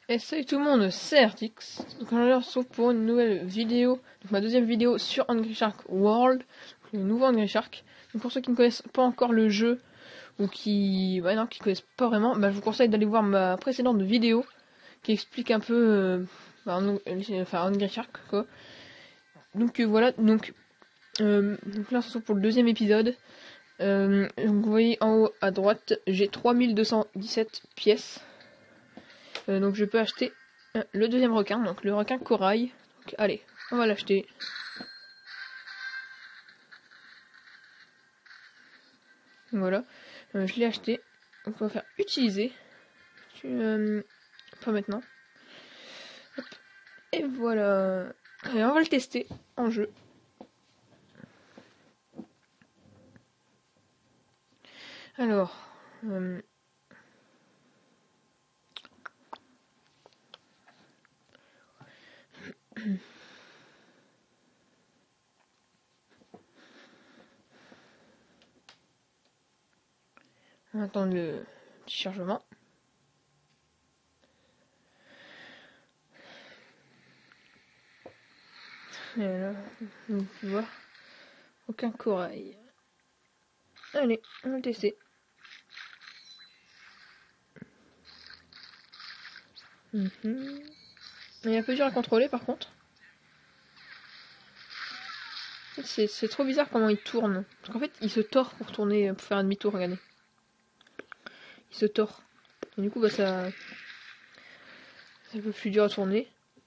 Et salut tout le monde, c'est Artix. Donc on se retrouve pour une nouvelle vidéo, donc ma deuxième vidéo sur Angry Shark World, le nouveau Angry Shark. Donc pour ceux qui ne connaissent pas encore le jeu, ou qui connaissent pas vraiment, je vous conseille d'aller voir ma précédente vidéo, qui explique un peu Angry Shark quoi. Donc voilà, donc là on se retrouve pour le deuxième épisode. Donc vous voyez en haut à droite, j'ai 3217 pièces. Donc je peux acheter le deuxième requin, donc le requin corail. Donc, allez, on va l'acheter. Voilà, je l'ai acheté. Donc on va faire utiliser. Pas maintenant. Hop. Et voilà. Allez, on va le tester en jeu. Alors, on va attendre le petit chargement. Et là, vous pouvez voir, aucun corail. Allez, on va le tester. Il est un peu dur à contrôler par contre. C'est trop bizarre comment il tourne. Parce qu'en fait, il se tord pour tourner, pour faire un demi-tour, regardez. Il se tord. Et du coup, c'est un peu plus dur à tourner.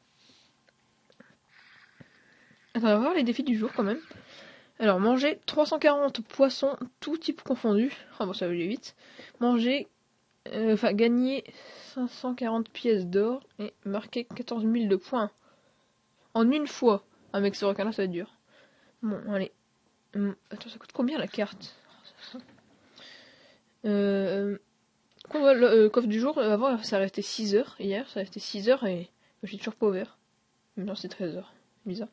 Attends, on va voir les défis du jour quand même. Alors, manger 340 poissons, tout type confondu. Ah bon, ça va aller vite. Gagner 540 pièces d'or et marquer 14 000 de points. En une fois. Ah, mec, ce requin-là, ça va être dur. Bon, allez. Attends, ça coûte combien la carte? Le coffre du jour, avant, ça restait 6 heures. Hier, ça restait 6 heures et j'ai toujours pas ouvert. Maintenant, c'est 13 heures. Bizarre.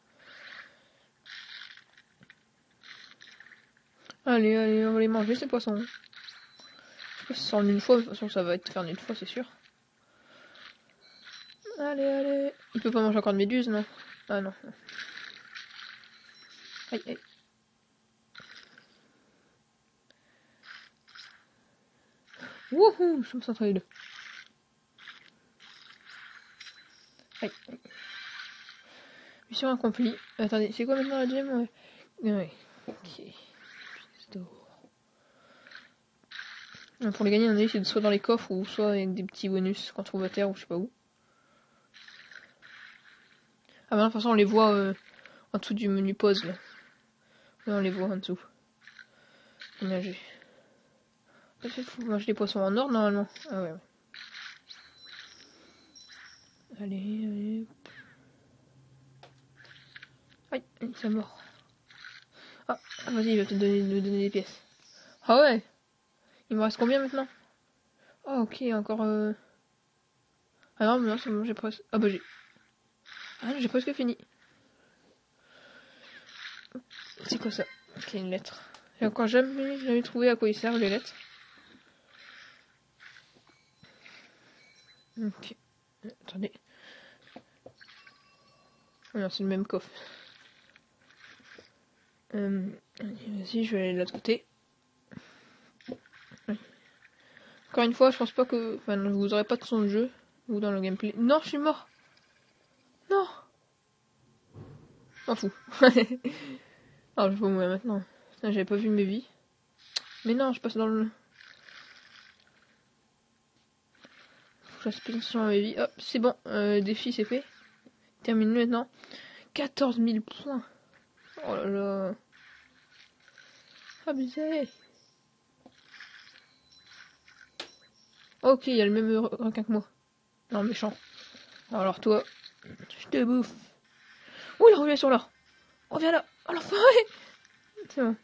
Allez, on va les manger ces poissons. Je sais pas si c'est en une fois, de toute façon ça va être fait en une fois, c'est sûr. Allez. Il peut pas manger encore de méduses, non? Ah non. Aïe. Wouhou, je me sens entre les deux. Aïe. Mission accomplie. Attendez, c'est quoi maintenant la deuxième? Ouais. Ok. Pour les gagner, on est c'est soit dans les coffres ou soit avec des petits bonus qu'on trouve à terre ou je sais pas où. Ah de toute façon on les voit en dessous du menu pause là. Là on les voit en dessous. Combien j'ai? Peut-être faut manger des poissons en or normalement. Ah ouais. Allez. Aïe, c'est mort. Ah, vas-y, il va peut-être nous donner des pièces. Ah ouais. Il me reste combien maintenant? Ah ok, encore Ah non, mais non, c'est bon, j'ai presque... Ah bah j'ai presque fini. C'est quoi ça? Ok, une lettre. J'ai encore jamais trouvé à quoi ils servent les lettres. Ok. Attendez. Alors c'est le même coffre. Vas-y, je vais aller de l'autre côté. Encore une fois, je pense pas que... Enfin, vous aurez pas de son de jeu. Ou dans le gameplay. Non, je suis mort. Non. M'en fous. Alors, je vais mourir maintenant. J'avais pas vu mes vies. Mais non, je passe dans le... Faut que j'aspire à mes vies. Hop, c'est bon. Défi, c'est fait. Termine maintenant. 14 000 points. Oh là là. Abusé. Ok, il y a le même requin que moi. Non, méchant. Alors toi, je te bouffe. Oh, il revient sur là. Reviens là. Oh l'enfoiré. C'est bon.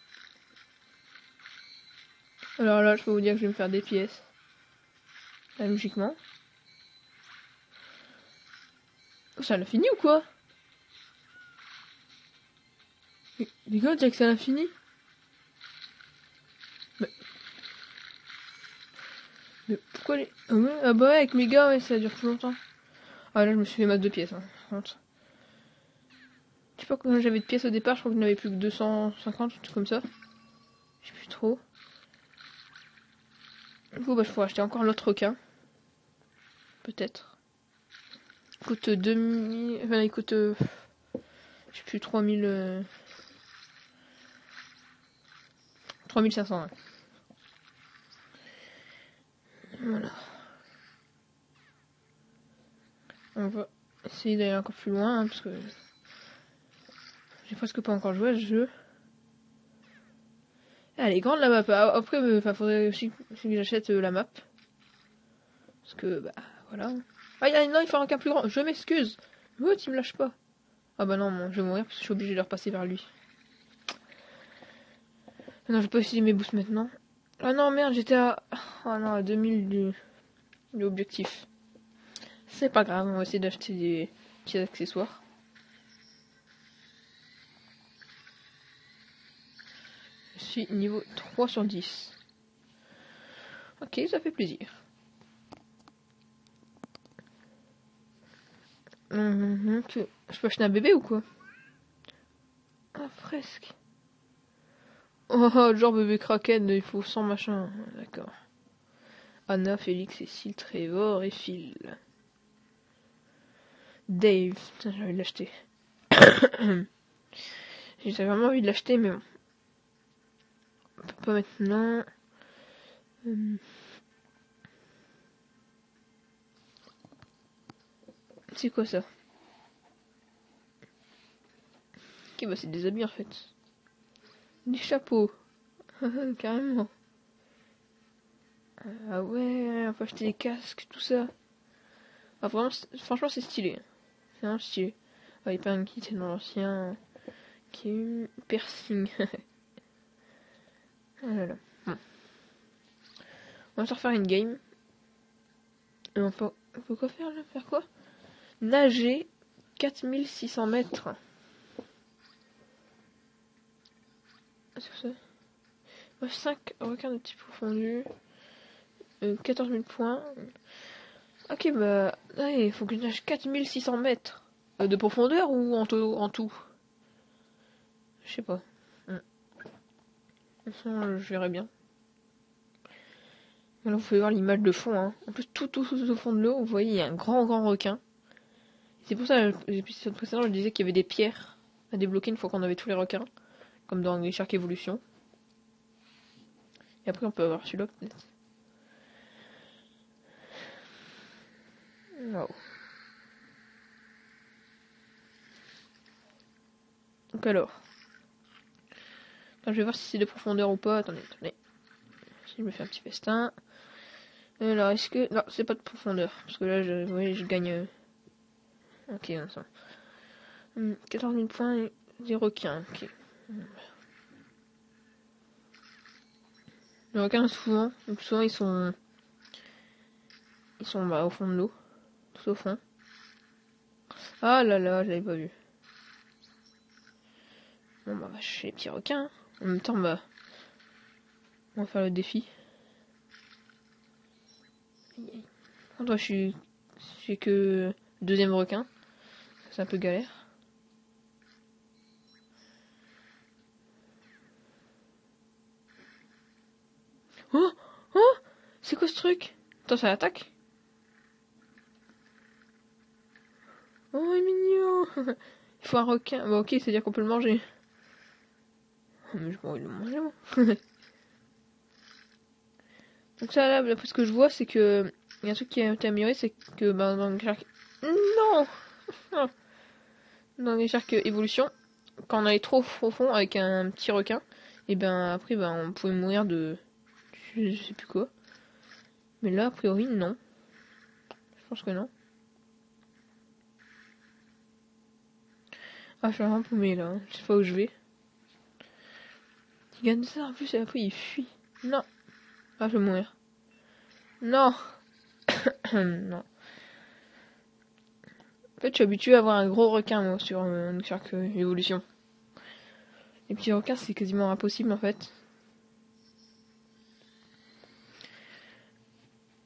Alors là, je peux vous dire que je vais me faire des pièces. Là, logiquement. Oh, ça l'a fini ou quoi? Les gars, dire que ça l'a fini? Mais pourquoi les... Ah ouais, ah bah ouais, avec mes gars, ouais, ça dure plus longtemps. Ah là, je me suis fait masse de pièces, hein, par contre. Je sais pas combien j'avais de pièces au départ, je crois que je n'avais plus que 250, un truc comme ça. Je sais plus trop. Du coup, bah, je pourrais acheter encore l'autre requin. Peut-être. Il coûte 2000... Enfin, il coûte... je sais plus, 3000... 3500, ouais. Voilà. On va essayer d'aller encore plus loin, hein, parce que... J'ai presque pas encore joué à ce jeu. Elle est grande la map. Après, faudrait aussi que j'achète la map. Parce que, bah, voilà. Ah non, il faut un requin plus grand. Je m'excuse. Oh, tu me lâches pas. Ah bah non, je vais mourir parce que je suis obligé de repasser vers lui. Non, je vais pas essayer mes boosts maintenant. Ah non, merde, j'étais à... Ah non, à 2000 de l'objectif. C'est pas grave, on va essayer d'acheter des petits accessoires. Je suis niveau 3 sur 10. Ok, ça fait plaisir. Je peux acheter un bébé ou quoi? Ah, presque. Oh, genre bébé Kraken, il faut 100 machin. D'accord. Anna, Félix, Cécile, Trevor et Phil. Dave. Putain, j'ai envie de l'acheter. J'ai vraiment envie de l'acheter, mais bon. On peut pas maintenant. C'est quoi ça? Ok, bah c'est des habits en fait. Des chapeaux. Carrément. Ah ouais, on peut acheter des casques, tout ça. Ah vraiment, franchement c'est stylé. C'est vraiment stylé. Ah, il y a pas un kit dans l'ancien. Qui est piercing. Ah là là. Bon. On va se refaire une game. Et on peut quoi faire là? Faire quoi? Nager 4600 mètres. C'est quoi ça? 5 requins de type confondu. 14 000 points. Ok, bah, il faut que je nage 4600 mètres. De profondeur ou en tout? Je sais pas. De toute façon, je verrai bien. Là, vous pouvez voir l'image de fond. Hein. En plus, tout au fond de l'eau, vous voyez, il y a un grand requin. C'est pour ça, l'épisode précédent, je disais qu'il y avait des pierres à débloquer une fois qu'on avait tous les requins. Comme dans les Shark Evolution. Et après, on peut avoir celui-là, peut-être. Wow. Donc alors. Attends, je vais voir si c'est de profondeur ou pas. Attendez. Si je me fais un petit festin. Alors, est-ce que... Non, c'est pas de profondeur. Parce que là, vous voyez, je gagne... Ok, non, ça. 14 000 points et des requins. Ok. Les requins, souvent, ils sont... bah, au fond de l'eau. Tout au fond. Ah là là, je l'avais pas vu. Bon, bah, on va chercher les petits requins. En même temps, bah... On va faire le défi. Moi, je suis que deuxième requin. C'est un peu galère. Oh! C'est quoi ce truc? Attends, ça attaque? Oh, il est mignon! Il faut un requin. Bon, ok, c'est-à-dire qu'on peut le manger. Mais je pourrais le manger, moi. Donc ça, là, d'après ce que je vois, c'est que... Il y a un truc qui a été amélioré, c'est que dans les Shark... Non! Dans les Shark Evolution, quand on allait trop au fond avec un petit requin, et ben après, on pouvait mourir de... Je sais plus quoi. Mais là, a priori, non. Je pense que non. Ah, je suis vraiment paumé, là. Je sais pas où je vais. Il gagne ça, en plus, et après, il fuit. Non. Ah, je vais mourir. Non. Non. En fait, je suis habitué à avoir un gros requin, moi, sur Shark Evolution. Les petits requins, c'est quasiment impossible, en fait.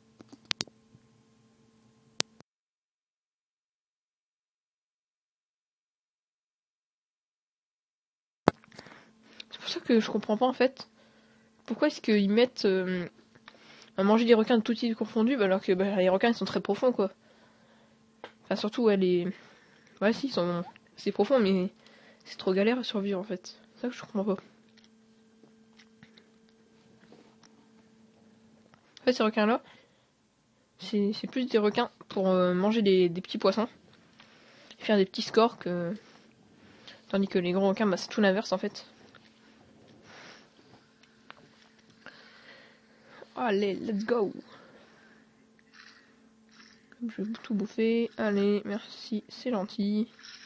pour ça que je comprends pas en fait. Pourquoi est-ce qu'ils mettent à manger des requins de tout type confondus alors que les requins ils sont très profonds quoi. Enfin surtout ouais si c'est profond mais c'est trop galère à survivre en fait. C'est ça que je comprends pas. En fait ces requins là c'est plus des requins pour manger des petits poissons et faire des petits scores que tandis que les gros requins bah c'est tout l'inverse en fait. Allez, let's go. Je vais tout bouffer. Allez, merci, c'est gentil.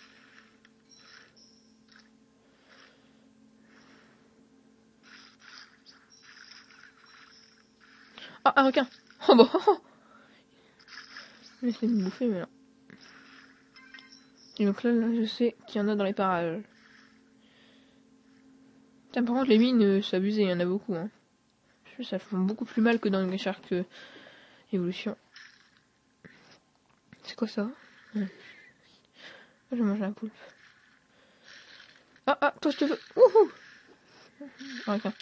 Ah, un requin. Oh bon. Je vais essayer de me bouffer, mais là. Et donc là, je sais qu'il y en a dans les parages. Putain, par contre, les mines, c'est abusé, il y en a beaucoup. Hein. Ça font beaucoup plus mal que dans les Shark Evolution. C'est quoi ça? Je vais manger un poulpe. Ah, toi, je te veux. Wouhou! Un requin.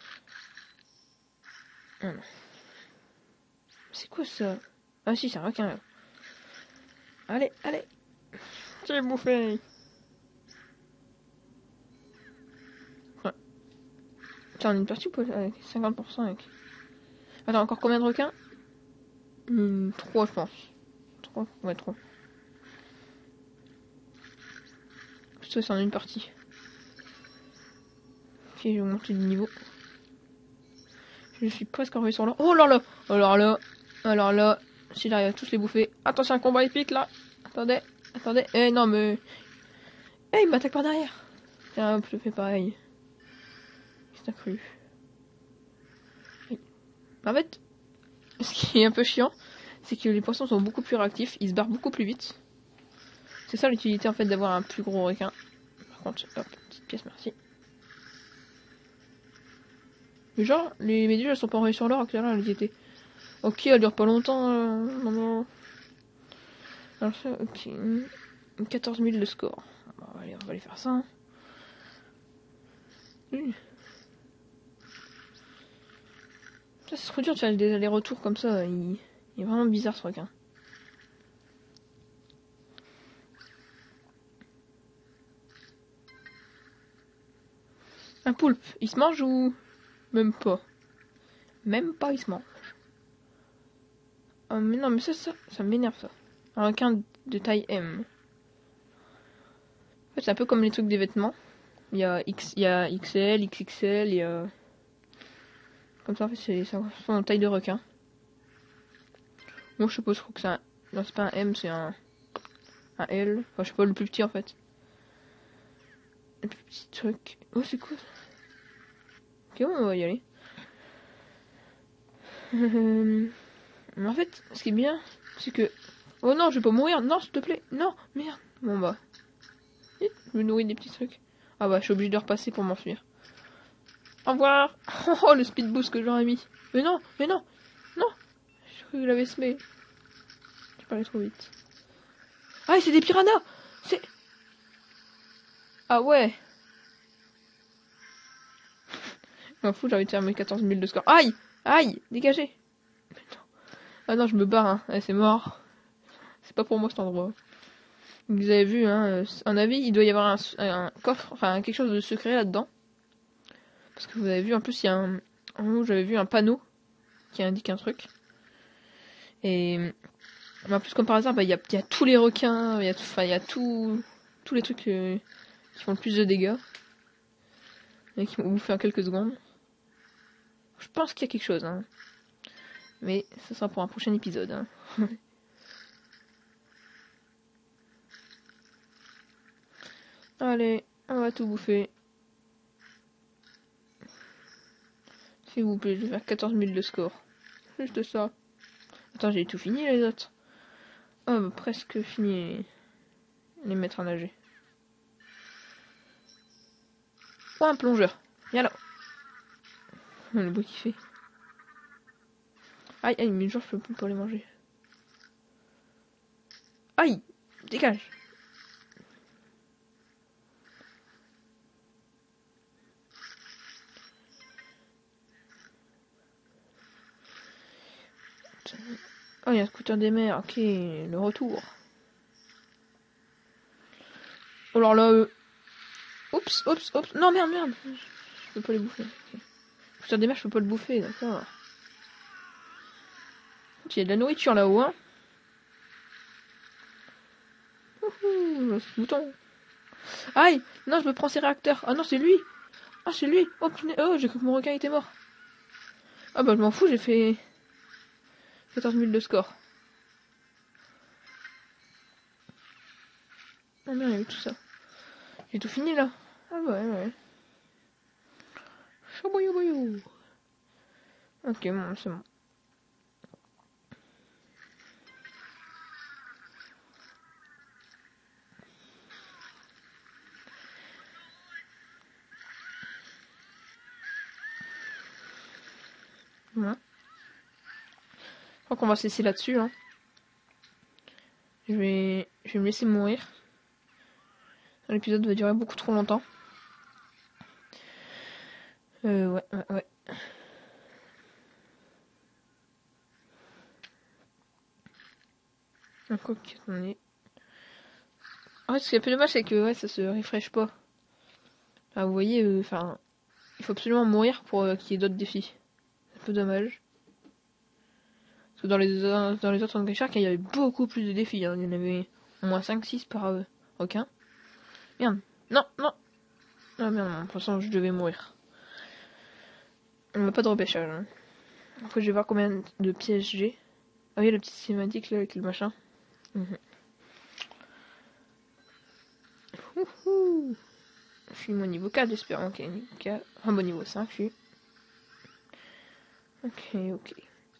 Ah non. C'est quoi ça? Ah si, c'est un requin là. Allez. J'ai bouffé. Ouais. Tiens, on a une partie avec 50% avec. Attends, encore combien de requins? 3 je pense. 3, ouais 3. Ça c'est en une partie. Ok, je vais monter de niveau. Je suis presque arrivé sur l'or. Oh là là. Alors là. Si j'arrive à tous les bouffer. Attention, un combat épique là. Attendez. Eh non mais. Eh il m'attaque par derrière. Tiens hop, je fais pareil. Qu'est-ce que t'as cru? En fait, ce qui est un peu chiant, c'est que les poissons sont beaucoup plus réactifs, ils se barrent beaucoup plus vite. C'est ça l'utilité en fait d'avoir un plus gros requin. Par contre, hop, petite pièce, merci. Mais genre, les méduses elles sont pas envoyées sur l'or, actuellement elles y étaient. Ok, elles durent pas longtemps, non. Alors ça, ok. 14 000 de score. Bon, allez, on va aller faire ça. Hein. Ça, c'est trop dur de faire des allers-retours comme ça. Il est vraiment bizarre ce requin. Un poulpe, il se mange ou même pas? Même pas, il se mange. Oh, mais non, mais ça m'énerve ça. Un requin de taille M. En fait, c'est un peu comme les trucs des vêtements. Il y a XL, XXL, il y a. Comme ça, en fait, ça correspond en taille de requin. Moi, je suppose que c'est un. Non, c'est pas un M, c'est un L. Enfin, je sais pas, le plus petit en fait. Le plus petit truc. Oh, c'est quoi ça? Ok, on va y aller. Mais en fait, ce qui est bien, c'est que. Oh non, je vais pas mourir. Non, s'il te plaît. Non, merde. Bon bah. Je me nourris des petits trucs. Ah bah, je suis obligé de repasser pour m'enfuir. Au revoir. Oh, le speed boost que j'aurais mis. Mais non. J'ai cru que je l'avais semé. J'ai parlé trop vite. Ah, c'est des piranhas. C'est. Ah ouais. Je m'en fous, j'ai envie de faire mes 14 000 de score. Aïe, dégagez. Ah non, je me barre, hein. C'est mort. C'est pas pour moi cet endroit. Vous avez vu, hein, un avis, il doit y avoir un coffre, enfin quelque chose de secret là-dedans. Parce que vous avez vu, en plus, il y a en haut, j'avais vu un panneau qui indique un truc. Et en plus, comme par hasard, il y a tous les requins, il y a tous les trucs qui font le plus de dégâts. Et qui vont vous faire quelques secondes. Je pense qu'il y a quelque chose, hein. Mais ce sera pour un prochain épisode. Hein. Allez, on va tout bouffer. S'il vous plaît, je vais faire 14 000 de score. Juste ça. Attends, j'ai tout fini les autres. Oh, bah, presque fini les mettre à nager. Oh, un plongeur. Viens là. Oh, le bruit qu'il fait. Aïe, mais genre, je peux plus pas les manger. Aïe, dégage. il y a un scooter des mers. Ok, le retour. Alors là, oups. Non, merde. Je peux pas les bouffer. Okay. Le scooter des mers, je peux pas le bouffer, d'accord. Il y a de la nourriture là-haut, hein. Ouhou, ce bouton. Aïe, non, je me prends ces réacteurs. Ah non, c'est lui. Ah, c'est lui. Oh, punaise. Oh, j'ai cru que mon requin était mort. Ah bah, je m'en fous, j'ai fait 14 000 de score. Ah merde, il y a eu tout ça. J'ai tout fini là. Ah ouais. Chaboyou. Ok, bon, c'est bon. Voilà. Je crois qu'on va se laisser là-dessus. Hein. Je vais me laisser mourir. L'épisode va durer beaucoup trop longtemps. Ouais. Ok, attendez. En fait, ce qui est un peu dommage, c'est que ouais, ça se refresh pas. Ah, vous voyez, enfin, il faut absolument mourir pour qu'il y ait d'autres défis. C'est un peu dommage. Parce que dans les autres Hungry Shark, il y avait beaucoup plus de défis. Hein. Il y en avait au moins 5-6 par requin. Merde. Non. Ah merde, de toute façon, je devais mourir. On n'a pas de repêchage. Hein. Après, je vais voir combien de pièges j'ai. Ah oui, la petite cinématique là avec le machin. Ouhou. Je suis au niveau 4, j'espère. Ok, niveau 4. Ah bon, niveau 5, je suis. Ok.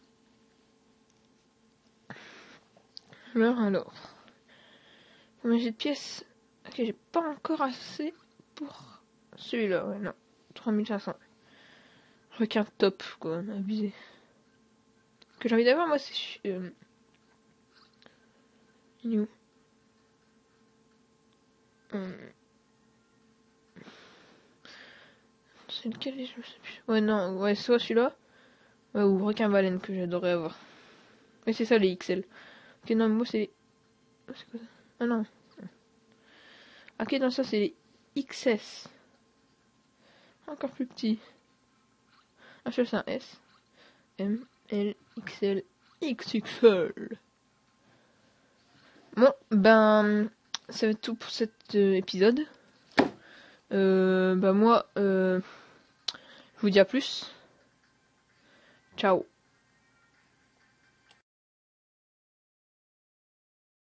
Alors. Combien j'ai de pièces? Ok, j'ai pas encore assez pour celui-là. Ouais, non. 3500. Requin top, quoi. Abusé. Ce que j'ai envie d'avoir, moi, c'est. Il est où? C'est lequel? Je sais plus. Ouais, non, ouais, soit celui-là. Ouais, ou requin baleine que j'adorerais avoir. Mais c'est ça les XL. Ok, non, mais moi c'est. C'est quoi ça? Ah non. Ok, non, ça c'est les XS. Encore plus petit. Ah, c'est un S. M, L, XL, XXL. Bon, ben. Ça va être tout pour cet épisode. Bah moi, je vous dis à plus. Ciao.